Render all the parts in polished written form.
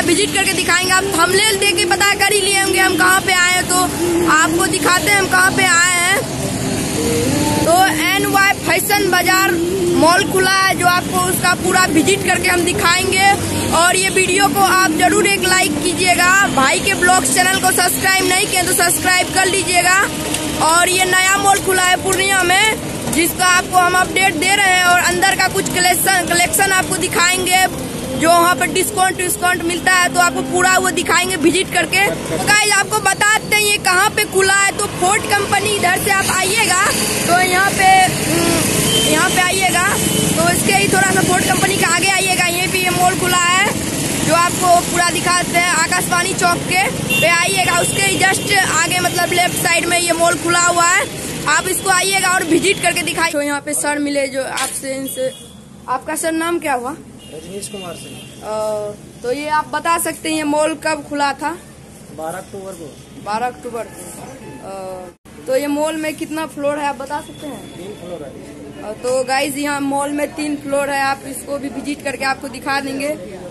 Visit करके दिखाएंगे। आप थंबनेल देख के पता कर ही लिए होंगे हम कहाँ पे आए हैं, तो आपको दिखाते हैं हम कहाँ पे आए हैं। तो NY फैशन बाजार मॉल खुला है, जो आपको उसका पूरा विजिट करके हम दिखाएंगे। और ये वीडियो को आप जरूर एक लाइक कीजिएगा। भाई के ब्लॉग्स चैनल को सब्सक्राइब नहीं किए तो सब्सक्राइब कर लीजिएगा। और ये नया मॉल खुला है पूर्णिया में, जिसका आपको हम अपडेट दे रहे हैं। और अंदर का कुछ कलेक्शन आपको दिखाएंगे, जो वहाँ पर डिस्काउंट मिलता है, तो आपको पूरा वो दिखाएंगे विजिट करके। तो गाइस आपको बताते हैं ये कहाँ पे खुला है। तो फोर्ट कंपनी, इधर से आप आइएगा तो यहाँ पे आइएगा तो इसके ही थोड़ा सा फोर्ट कंपनी के आगे आइएगा, यहीं पे ये मॉल खुला है, जो आपको पूरा दिखाते हैं। आकाशवाणी चौक के पे आइएगा, उसके ही जस्ट आगे मतलब लेफ्ट साइड में ये मॉल खुला हुआ है। आप इसको आइएगा और विजिट करके दिखाइए। तो यहाँ पे सर मिले, जो आपसे इनसे, आपका सर नाम क्या हुआ? रजनीश कुमार सिंह। तो ये आप बता सकते हैं ये मॉल कब खुला था? 12 अक्टूबर को। 12 अक्टूबर को। तो ये मॉल में कितना फ्लोर है आप बता सकते हैं? 3 फ्लोर है। तो गाइज यहाँ मॉल में 3 फ्लोर है, आप इसको भी विजिट करके आपको दिखा देंगे।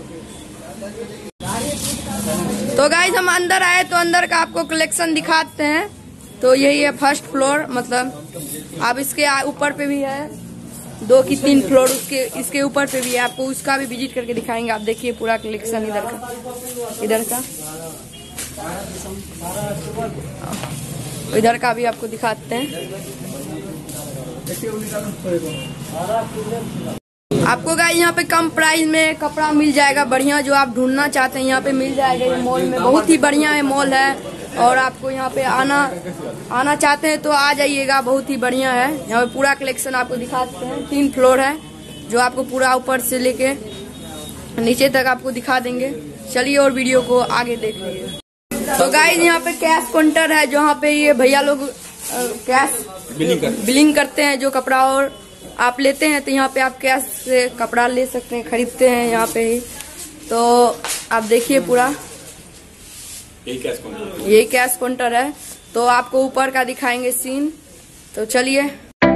तो गाइज हम अंदर आए तो अंदर का आपको कलेक्शन दिखाते हैं। तो यही है फर्स्ट फ्लोर, मतलब आप इसके ऊपर पे भी है 2 की 3 फ्लोर, इसके ऊपर पे भी है, आपको उसका भी विजिट करके दिखाएंगे। आप देखिए पूरा कलेक्शन इधर का भी आपको दिखाते हैं। आपको गाइस यहाँ पे कम प्राइस में कपड़ा मिल जाएगा, बढ़िया, जो आप ढूंढना चाहते हैं यहाँ पे मिल जाएगा। ये मॉल में बहुत ही बढ़िया है मॉल है, और आपको यहाँ पे आना चाहते हैं तो आ जाइएगा, बहुत ही बढ़िया है। यहाँ पे पूरा कलेक्शन आपको दिखाते हैं। 3 फ्लोर है, जो आपको पूरा ऊपर से लेके नीचे तक आपको दिखा देंगे। चलिए और वीडियो को आगे देख लीजिए। तो गाइस यहाँ पे कैश काउंटर है, जहाँ पे ये भैया लोग कैश बिलिंग करते हैं। जो कपड़ा और आप लेते हैं तो यहाँ पे आप कैश से कपड़ा ले सकते हैं, खरीदते हैं यहाँ पे ही। तो आप देखिए पूरा यही कैश काउंटर है। तो आपको ऊपर का दिखाएंगे सीन, तो चलिए।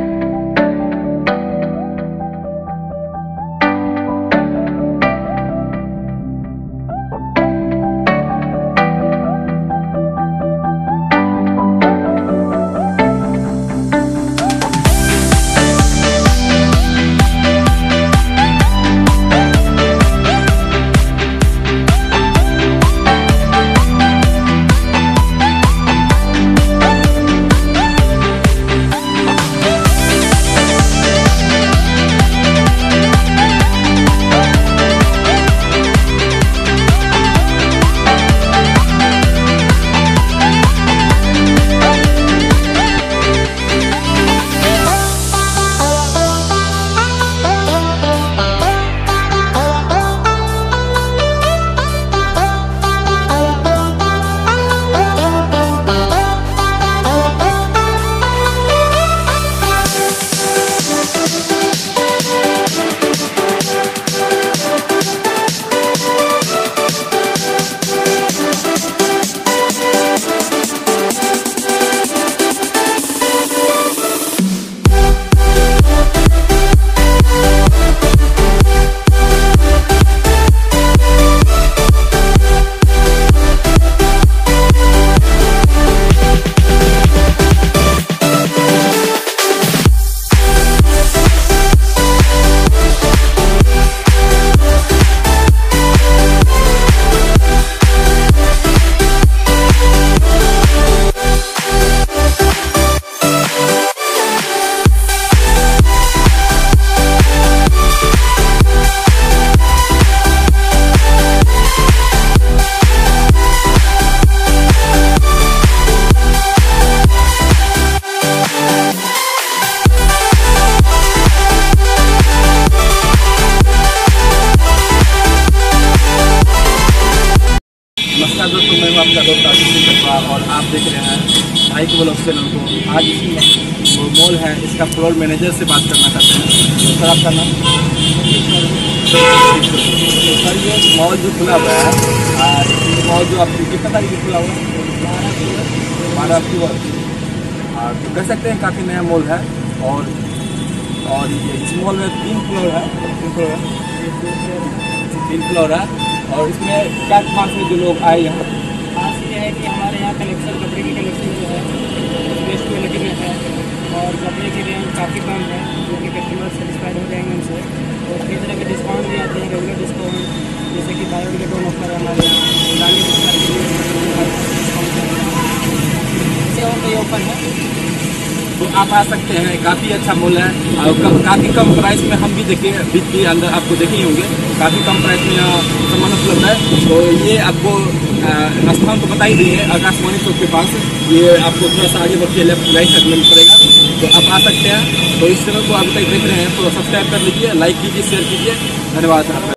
नमस्कार दोस्तों, मैं आपका दोस्त आशीष चपड़ा और आप देख रहे हैं भाई के ब्लॉग चैनल को। आज जो मॉल है इसका फ्लोर मैनेजर से बात करना चाहते हैं। सर आपका नाम? तो सर ये मॉल जो खुला हुआ है, मॉल जो आपकी कितना तारीख को खुला हुआ है? 12 अक्टूबर। तो कह सकते हैं काफ़ी नया मॉल है। और ये इस मॉल में 3 फ्लोर है। और इसमें क्या खास है जो लोग आए यहाँ? खास ये है कि हमारे यहाँ कलेक्शन, कपड़े की कलेक्शन जो है बेस्ट क्वालिटी में है और कपड़े की रेंज काफ़ी कम है, जो कि कस्टमर सेटिस्फाइड हो जाएंगे उनसे। और कई तरह के डिस्काउंट भी आते हैं, रेगुलर डिस्काउंट, जैसे कि बायो डिस्काउंट ऑन ऑफर है हमारे यहाँ, पुरानी डिस्काउंट है, ऐसे और कई ऑफर है। तो आप आ सकते हैं, काफ़ी अच्छा मॉल है और काफ़ी कम प्राइस में हम भी देखे बीच के अंदर आपको देखे ही होंगे, काफ़ी कम प्राइस में यहाँ सामान उपलब्ध है। तो ये आपको स्थान तो बता ही दिए है, आकाशवाणी चौक के पास, ये आपको थोड़ा सा आगे बढ़ के लेफ्ट राइट साइड में पड़ेगा, तो आप आ सकते हैं। तो इस चैनल को अभी तक देख रहे हैं तो सब्सक्राइब कर लीजिए, लाइक कीजिए, शेयर कीजिए। धन्यवाद।